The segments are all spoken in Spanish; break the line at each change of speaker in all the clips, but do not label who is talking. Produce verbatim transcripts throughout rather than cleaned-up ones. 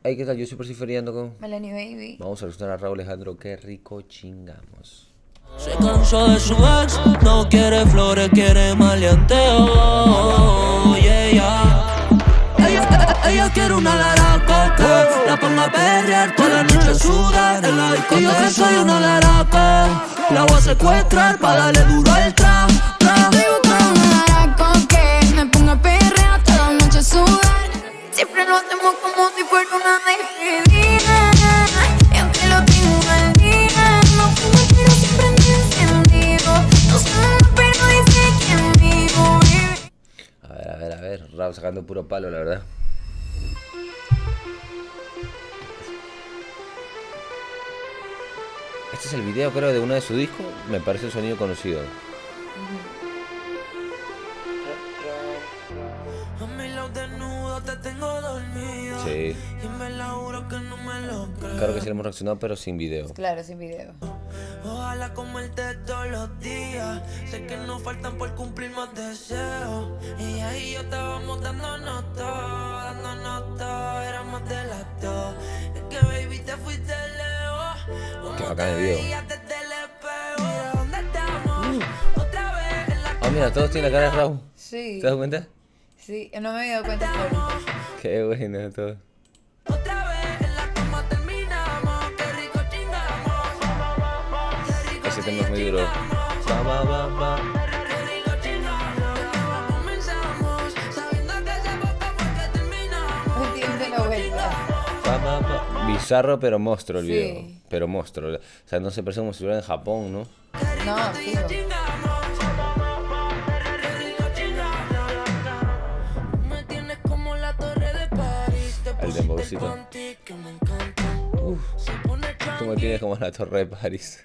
Hey, ¿qué tal? Yo soy persiferiando con
Melanie Baby.
Vamos a reaccionar a Rauw Alejandro. Qué rico chingamos.
Se cansó de su ex, no quiere flores, quiere maleanteo. Yeah, yeah. Ella, ella quiere una laraca que la ponga a perrear toda la noche sudar en la discoteca. Y yo que soy una laraca, la voy a secuestrar para darle duro al trap, trap.
Estoy buscando una laraca que me ponga a perrear toda la noche sudar. Siempre lo hacemos como si fuera una despedida. Y aunque lo tengo al día, no fumo pero siempre ando encendido. No suena pero dice que en vivo vive.
A ver, a ver, a ver. Rauw sacando puro palo, la verdad. Este es el video, creo, de uno de sus discos. Me parece un sonido conocido.
A mi lado desnudo te tengo dormido.
Sí.
Y me la juro que no me lo creo.
Claro que sí le hemos reaccionado, pero sin video.
Claro, sin video.
Ojalá comerte todos los días. Sé que nos faltan por cumplir más deseos. Y ahí yo estábamos dándonos todo, dándonos todo. Éramos de las dos. Es que baby te fuiste lejos.
Qué bacán el video.
Mira dónde estamos. Otra vez en la
Ah, mira, todos tienen la cara de Rauw.
Sí.
¿Te das cuenta?
Sí, no me había dado cuenta hasta ahorita.
Qué bueno todo.
Otra vez en la cama terminamos. Qué rico chingamos. Qué rico
Ese tema es muy duro. Va, va, va, va.
Qué rico chingamos. Comenzamos sabiendo que hace poco fue que terminamos.
No entiendo la vuelta.
Va, va, va. Bizarro, pero monstruo el
Sí.
video. Pero monstruo. O sea, no se parece como si estuviera en Japón, ¿no?
No, fijo.
Me tienes como la torre de París.
El dembowcito. Uf, tú me tienes como la torre de París.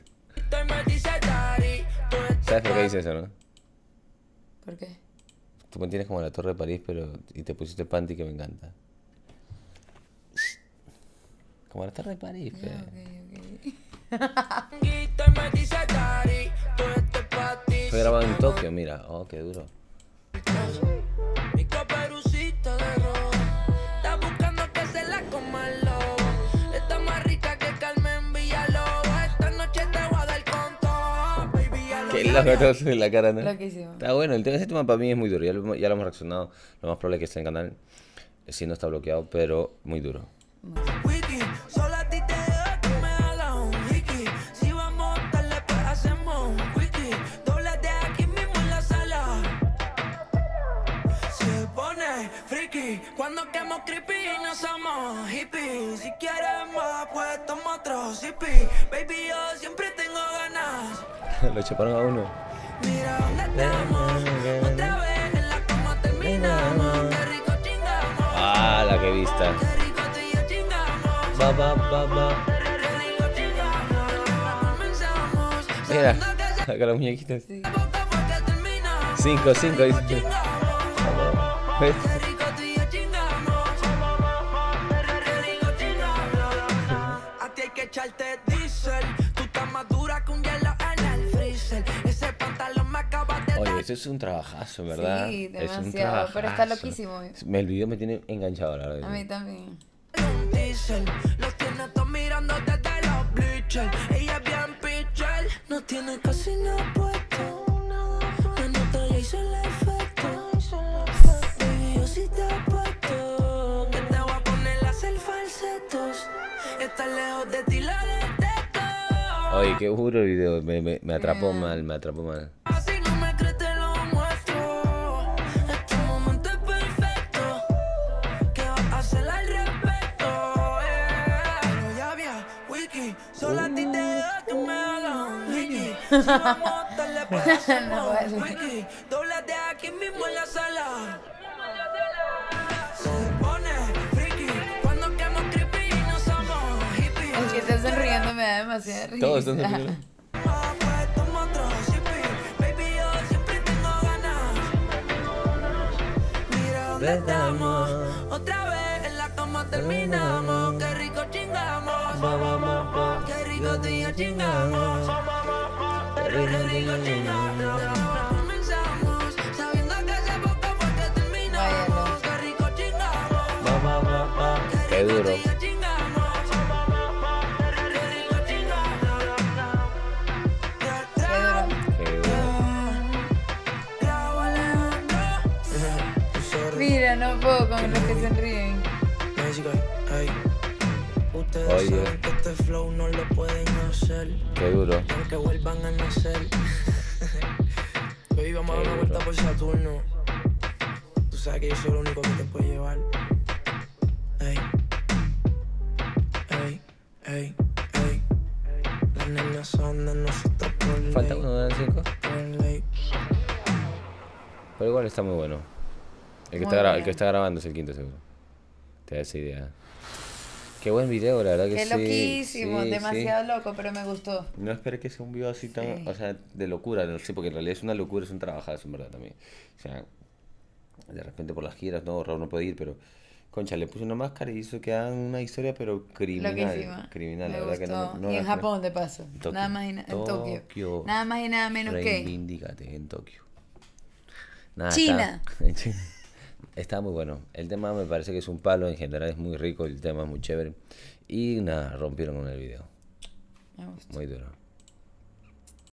¿Sabes por qué dice eso, no?
¿Por qué?
Tú me tienes como la torre de París, pero... Y te pusiste panty que me encanta. Como la torre de París, pero... Fue grabado en Tokio, mira. Oh, qué duro.
Mi caperucita de rojo está buscando que se la coma el lobo. Está más rica que Carmen Villalobos. Esta noche te voy a dar con todo, baby. Ya lo
Qué loco todo en la cara, ¿no?
Loquísimo.
Está bueno, el tema, ese tema para mí es muy duro. Ya lo, ya lo hemos reaccionado. Lo más probable es que esté en el canal. Si no está bloqueado, pero muy duro.
Wiki, solo a ti te dejo que me haga un wiki. Si vamos a darle, pues hacemos un wiki. Doblate aquí mismo en la sala. Se pone friki cuando quemo creepy y no somos hippies. Si quieres más, pues toma otro zippy. Baby, yo siempre tengo ganas.
Lo chaparon a uno.
Mira dónde estamos. Otra vez en la cama terminamos. Qué rico chingamos.
Ah, la que vista.
Qué rico tú y yo chingamos.
Va, va, va, va.
Qué rico chingamos. Comenzamos.
Mira, acá las muñequitas.
Sí.
Boca fue que terminamos.
Cinco, cinco, dice.
Chingamos.
¿Ves?
Qué rico tú y yo chingamos. Qué rico chingamos. A ti hay que echarte diésel. Tú estás más dura que un hielo en el freezer. Ese pantalón me acaba de
Oye,
dar.
esto es un trabajazo, ¿verdad?
Sí,
Es un
demasiado. Pero está
trabajazo.
loquísimo.
Me- El video me tiene enganchado, la verdad.
A mí también.
Un diésel. Los tiene todos mirando desde los bleachers. Ella es bien pitcher. No tiene casi nada puesto. La nota ya hizo el efecto. Baby, yo sí te apuesto que te voy a poner a hacer falsetos. Estar lejos de ti la detesto.
Oye, qué duro el video. Me, me, me atrapó
Yeah.
mal, me atrapó mal.
Si no me crees te lo muestro. Este momento es perfecto. ¿Qué vas a hacer al respecto? Yeah. Pero ya había wiki. Solo a ti te dejo que me haga un wiki. Si vamos a darle pues
No
hacemos
vale.
un wiki. Doblate aquí mismo en la sala. Se pone friki cuando quemo creepy y no somos hippies.
El que está sonriendo me da demasiada risa.
Todos están sonriendo.
Ah, pues toma otro zippy. Baby, yo siempre tengo ganas. Mira dónde estamos. Otra vez en la cama terminamos. Qué rico chingamos.
Va, va, va, va.
Qué rico tú y yo chingamos. Qué rico chingamos. Comenzamos sabiendo que hace poco fue que terminamos. Qué rico chingamos.
Va, va, va, va. Qué
Qué rico
duro.
tú y yo chingamos. Ey, ey. Ustedes
Oye.
saben que este flow no lo pueden hacer.
Qué duro.
Y aunque vuelvan a nacer. Baby, vamos a dar una vuelta por Saturno. Tú sabes que yo soy el único que te puede llevar. Ey, ey, ey, ey. Las nenas son de nosotros por ley.
Falta uno de las cinco.
Por ley.
Pero igual está muy bueno. El que,
Muy
está, gra- el
bien.
que está grabando es el quinto seguro. Te da esa idea. Qué buen video, la verdad que
Qué
sí.
loquísimo,
sí,
demasiado loco, pero me gustó.
sí. No esperé que sea un video así tan,
Sí.
o sea, de locura, no sé, porque en realidad es una locura, es un trabajazo, en verdad, también. O sea, de repente por las giras, no, Raúl no puede ir, pero, concha, le puse una máscara y hizo que hagan una historia, pero criminal.
Loquísima.
Criminal,
Me
la verdad que no.
gustó.
no
y
la
en
esperé.
Japón, de paso.
Tokio.
Nada más y na- en Tokio.
Tokio.
Nada más y nada menos que
Reivindícate en Tokio. Nada,
China.
Está, en China. Está muy bueno. El tema me parece que es un palo, en general es muy rico, el tema es muy chévere. Y nada, rompieron con el video.
me gustó.
Muy duro.